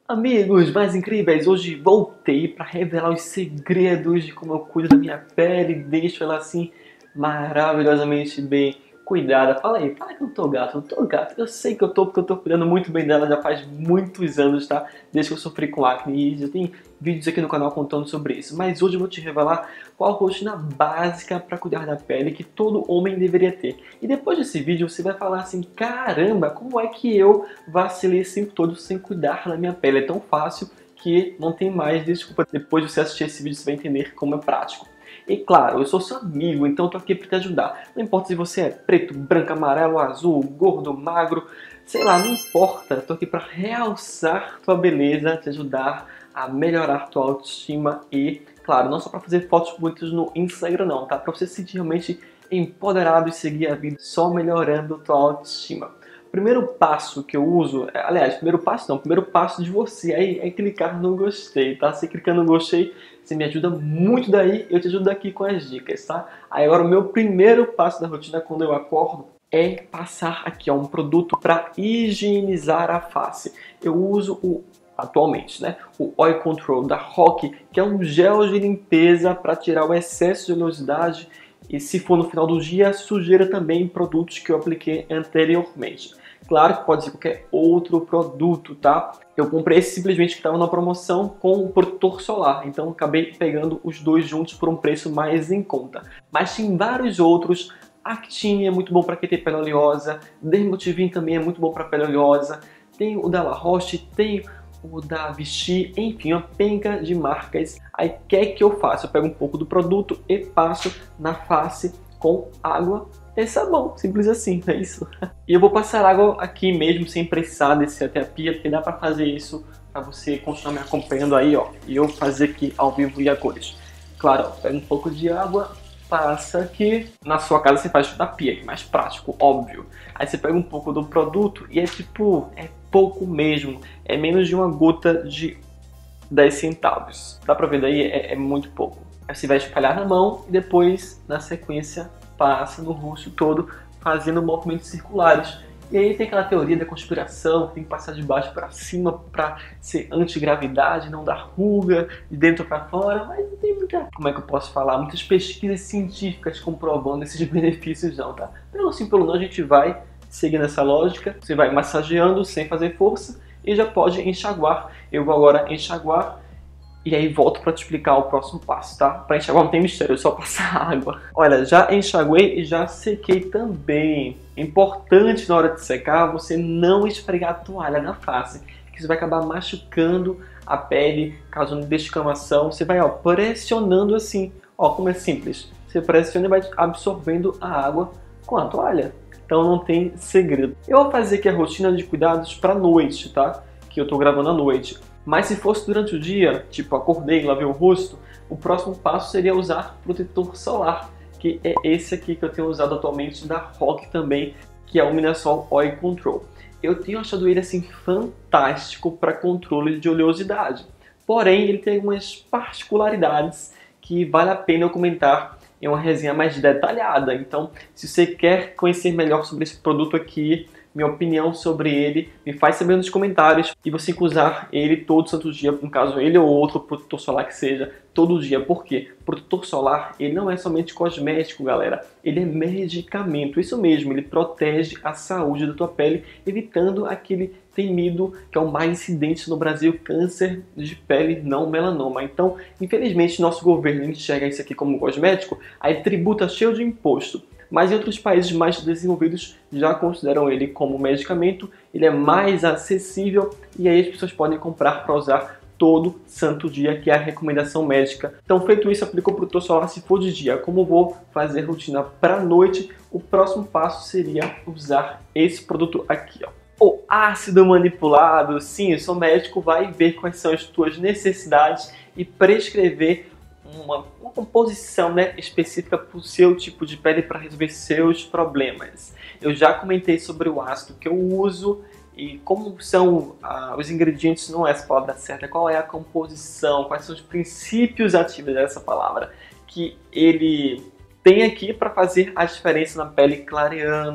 Amigos mais incríveis, hoje voltei para revelar os segredos de como eu cuido da minha pele, deixo ela assim maravilhosamente bem cuidada. Fala aí, fala que eu não tô gato, eu tô gato, eu sei que eu tô porque eu tô cuidando muito bem dela já faz muitos anos, tá? Desde que eu sofri com acne e já tem vídeos aqui no canal contando sobre isso. Mas hoje eu vou te revelar qual a rotina básica para cuidar da pele que todo homem deveria ter. E depois desse vídeo você vai falar assim, caramba, como é que eu vacilei esse tempo todo sem cuidar da minha pele? É tão fácil que não tem mais desculpa. Depois de você assistir esse vídeo você vai entender como é prático. E claro, eu sou seu amigo, então eu tô aqui para te ajudar. Não importa se você é preto, branco, amarelo, azul, gordo, magro, sei lá, não importa. Eu tô aqui para realçar tua beleza, te ajudar a melhorar tua autoestima e, claro, não só para fazer fotos bonitas no Instagram não, tá? Para você se sentir realmente empoderado e seguir a vida só melhorando tua autoestima. O primeiro passo que eu uso, aliás, primeiro passo não, o primeiro passo de você é clicar no gostei, tá? Você clicando no gostei, você me ajuda muito daí, eu te ajudo aqui com as dicas, tá? Aí agora o meu primeiro passo da rotina quando eu acordo é passar aqui ó, um produto para higienizar a face. Eu uso atualmente, né? O Oil Control da Rock, que é um gel de limpeza para tirar o excesso de oleosidade e, se for no final do dia, sujeira também em produtos que eu apliquei anteriormente. Claro que pode ser qualquer outro produto, tá? Eu comprei esse simplesmente que estava na promoção com o protetor solar, então acabei pegando os dois juntos por um preço mais em conta. Mas tem vários outros. Actine é muito bom para quem tem pele oleosa, Dermotivin também é muito bom para pele oleosa, tem o da La Roche, tem o da Vichy, enfim, uma penca de marcas. Aí, o que é que eu faço? Eu pego um pouco do produto e passo na face com água e sabão, simples assim, é isso. E eu vou passar água aqui mesmo, sem precisar descer até a pia, porque dá pra fazer isso pra você continuar me acompanhando aí, ó. E eu fazer aqui ao vivo e a cores. Claro, ó, pega um pouco de água, passa aqui. Na sua casa você faz na pia, que é mais prático, óbvio. Aí você pega um pouco do produto e é tipo, é pouco mesmo. É menos de uma gota de 10 centavos. Dá pra ver daí? É muito pouco. Aí você vai espalhar na mão e depois, na sequência, passa no rosto todo, fazendo movimentos circulares. E aí tem aquela teoria da conspiração, que tem que passar de baixo para cima para ser antigravidade, não dar ruga, de dentro para fora, mas não tem muita, como é que eu posso falar, muitas pesquisas científicas comprovando esses benefícios não, tá? Pelo sim, pelo não, a gente vai seguir nessa lógica, você vai massageando sem fazer força e já pode enxaguar. Eu vou agora enxaguar e aí volto para te explicar o próximo passo, tá? Para enxaguar não tem mistério, é só passar água. Olha, já enxaguei e já sequei também. Importante na hora de secar você não esfregar a toalha na face, que você vai acabar machucando a pele, causando descamação. Você vai ó, pressionando assim, ó, como é simples. Você pressiona e vai absorvendo a água com a toalha. Então não tem segredo. Eu vou fazer aqui a rotina de cuidados para noite, tá? Que eu tô gravando à noite. Mas se fosse durante o dia, tipo acordei, lavei o rosto, o próximo passo seria usar protetor solar, que é esse aqui que eu tenho usado atualmente da Rock também, que é o Minasol Oil Control. Eu tenho achado ele assim fantástico para controle de oleosidade. Porém, ele tem algumas particularidades que vale a pena eu comentar em uma resenha mais detalhada. Então, se você quer conhecer melhor sobre esse produto aqui, minha opinião sobre ele, me faz saber nos comentários. E você tem que usar ele todo santo dia, no caso ele ou outro protetor solar que seja, todo dia. Por quê? O protetor solar, ele não é somente cosmético, galera. Ele é medicamento, isso mesmo, ele protege a saúde da tua pele, evitando aquele temido, que é o mais incidente no Brasil, câncer de pele não melanoma. Então, infelizmente, nosso governo enxerga isso aqui como cosmético, aí tributa cheio de imposto. Mas em outros países mais desenvolvidos já consideram ele como medicamento, ele é mais acessível e aí as pessoas podem comprar para usar todo santo dia, que é a recomendação médica. Então, feito isso, aplica o protetor solar se for de dia. Como eu vou fazer rotina para noite, o próximo passo seria usar esse produto aqui, ó. O ácido manipulado. Sim, o seu médico vai ver quais são as tuas necessidades e prescrever uma composição, né, específica para o seu tipo de pele para resolver seus problemas. Eu já comentei sobre o ácido que eu uso e como são os ingredientes, não é essa palavra certa, qual é a composição, quais são os princípios ativos dessa palavra que ele tem aqui para fazer a diferença na pele, clareando,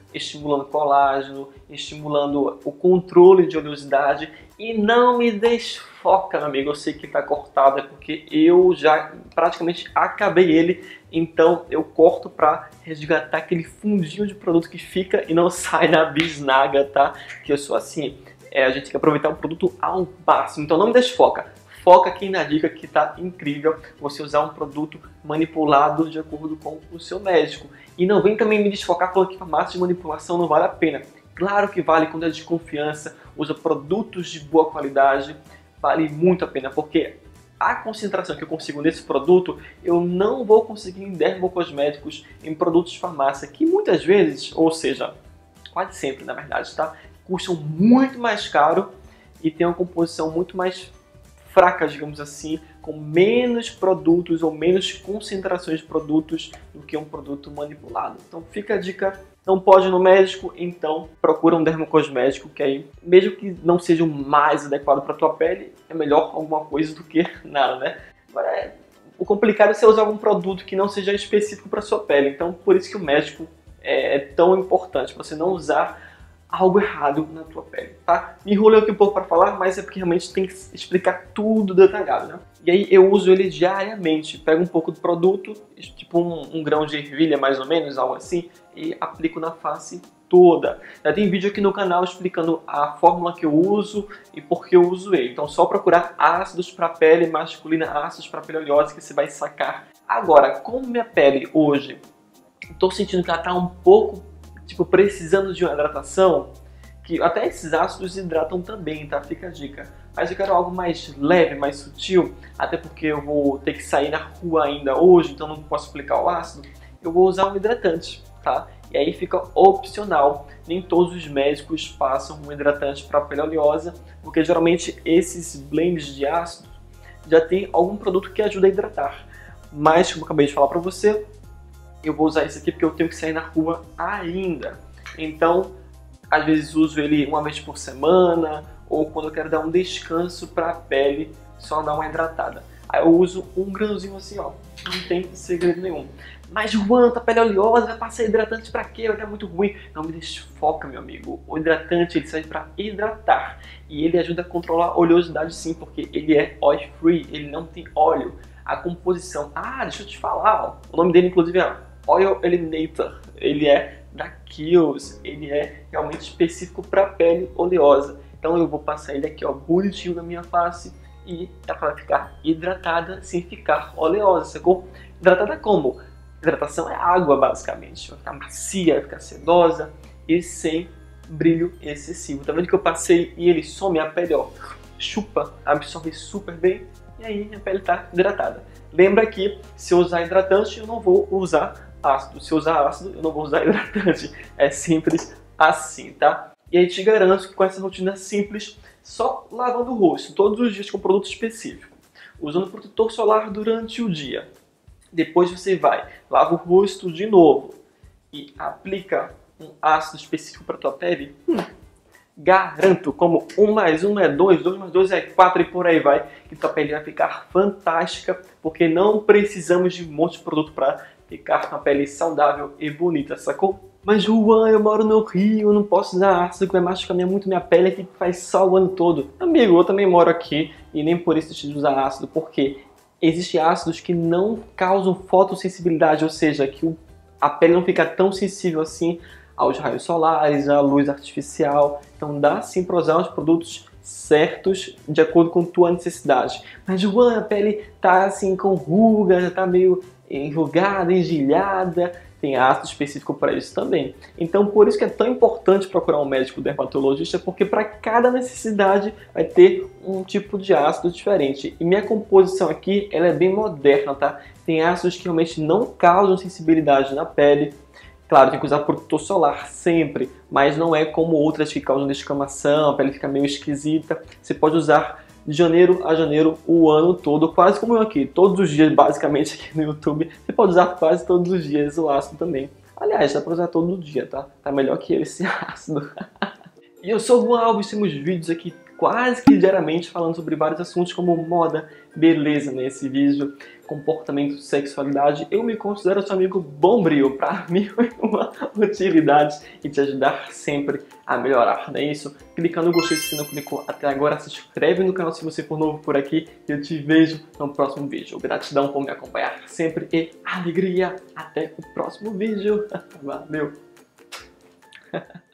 estimulando colágeno, estimulando o controle de oleosidade. E não me desfoca, meu amigo, eu sei que tá cortado, é porque eu já praticamente acabei ele, então eu corto para resgatar aquele fundinho de produto que fica e não sai na bisnaga, tá? Que eu sou assim, a gente tem que aproveitar o produto ao máximo, então não me desfoca. Foca aqui na dica que tá incrível, você usar um produto manipulado de acordo com o seu médico. E não vem também me desfocar falando que farmácia de manipulação não vale a pena. Claro que vale quando é de confiança, usa produtos de boa qualidade, vale muito a pena, porque a concentração que eu consigo nesse produto, eu não vou conseguir em dermocosméticos, em produtos de farmácia, que muitas vezes, ou seja, quase sempre na verdade, tá? Custam muito mais caro e tem uma composição muito mais fraca, digamos assim, com menos produtos ou menos concentrações de produtos do que um produto manipulado. Então fica a dica, não pode ir no médico, então procura um dermocosmético, que aí, mesmo que não seja o mais adequado para a tua pele, é melhor alguma coisa do que nada, né? Agora, o complicado é você usar algum produto que não seja específico para sua pele, então por isso que o médico é tão importante, para você não usar algo errado na tua pele, tá? Me enrolei aqui um pouco para falar, mas é porque realmente tem que explicar tudo detalhado, né? E aí eu uso ele diariamente, pego um pouco do produto, tipo um grão de ervilha mais ou menos, algo assim, e aplico na face toda. Já tem vídeo aqui no canal explicando a fórmula que eu uso e por que eu uso ele. Então só procurar ácidos para pele masculina, ácidos para pele oleosa que você vai sacar. Agora, como minha pele hoje, estou sentindo que ela tá um pouco precisando de uma hidratação, que até esses ácidos hidratam também, tá? Fica a dica. Mas eu quero algo mais leve, mais sutil, até porque eu vou ter que sair na rua ainda hoje, então não posso aplicar o ácido. Eu vou usar um hidratante, tá? E aí fica opcional. Nem todos os médicos passam um hidratante para pele oleosa, porque geralmente esses blends de ácido já tem algum produto que ajuda a hidratar. Mas, como eu acabei de falar para você, eu vou usar esse aqui porque eu tenho que sair na rua ainda. Então, às vezes uso ele uma vez por semana, ou quando eu quero dar um descanso para a pele, só dar uma hidratada. Aí eu uso um grãozinho assim, ó, não tem segredo nenhum. Mas Juan, tá pele oleosa, vai passar hidratante pra quê? Vai dar muito ruim. Não me desfoca, meu amigo. O hidratante, ele serve pra hidratar. E ele ajuda a controlar a oleosidade sim, porque ele é oil free, ele não tem óleo. A composição, deixa eu te falar, ó. O nome dele inclusive é Oil Eliminator, ele é da Kiehl's, ele é realmente específico para pele oleosa. Então eu vou passar ele aqui, ó, bonitinho na minha face e ela vai ficar hidratada sem ficar oleosa, sacou? Hidratada como? Hidratação é água, basicamente. Vai ficar macia, vai ficar sedosa e sem brilho excessivo. Tá vendo que eu passei e ele some a pele, ó, chupa, absorve super bem e aí minha pele tá hidratada. Lembra que se eu usar hidratante eu não vou usar ácido. Se eu usar ácido, eu não vou usar hidratante. É simples assim, tá? E aí te garanto que com essa rotina simples, só lavando o rosto todos os dias com produto específico, usando protetor solar durante o dia, depois você vai, lava o rosto de novo e aplica um ácido específico para tua pele, garanto, como 1 mais 1 é 2, 2 mais 2 é 4 e por aí vai, que tua pele vai ficar fantástica, porque não precisamos de um monte de produto para ficar com a pele saudável e bonita, sacou? Mas Juan, eu moro no Rio, eu não posso usar ácido que vai machucar muito minha pele aqui que faz sol o ano todo. Amigo, eu também moro aqui e nem por isso deixo de usar ácido, porque existem ácidos que não causam fotossensibilidade, ou seja, que a pele não fica tão sensível assim aos raios solares, à luz artificial. Então dá sim para usar os produtos certos de acordo com tua necessidade. Mas Juan, a pele tá assim com rugas, já tá meio enrugada, engelhada, tem ácido específico para isso também. Então por isso que é tão importante procurar um médico dermatologista, porque para cada necessidade vai ter um tipo de ácido diferente. E minha composição aqui, ela é bem moderna, tá? Tem ácidos que realmente não causam sensibilidade na pele. Claro, tem que usar protetor solar sempre, mas não é como outras que causam descamação, a pele fica meio esquisita. Você pode usar de janeiro a janeiro o ano todo, quase como eu aqui, todos os dias basicamente aqui no YouTube. Você pode usar quase todos os dias o ácido também. Aliás, dá pra usar todo dia, tá? Tá melhor que esse ácido. E eu sou o Juan Alves, temos vídeos aqui quase que diariamente falando sobre vários assuntos como moda, beleza nesse vídeo, comportamento, sexualidade. Eu me considero seu amigo bombril para mil e uma utilidades e te ajudar sempre a melhorar, não é isso? Clicando no gostei se não clicou até agora, se inscreve no canal se você for novo por aqui e eu te vejo no próximo vídeo. Gratidão por me acompanhar sempre e alegria. Até o próximo vídeo. Valeu!